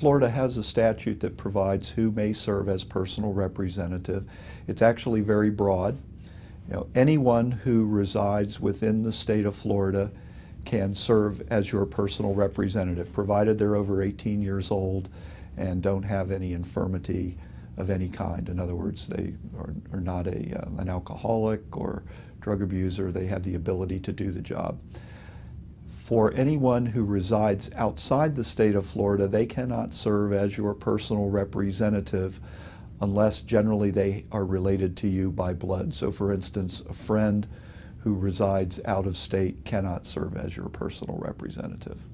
Florida has a statute that provides who may serve as personal representative. It's actually very broad. Anyone who resides within the state of Florida can serve as your personal representative, provided they're over 18 years old and don't have any infirmity of any kind. In other words, they are not an alcoholic or drug abuser. They have the ability to do the job. For anyone who resides outside the state of Florida, they cannot serve as your personal representative unless generally they are related to you by blood. So for instance, a friend who resides out of state cannot serve as your personal representative.